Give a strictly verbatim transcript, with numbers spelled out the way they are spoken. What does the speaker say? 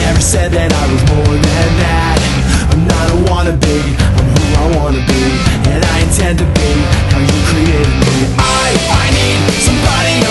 never said that I was more than that. I'm not a wannabe, I'm who I wanna be, and I intend to be how you created me. I, I need somebody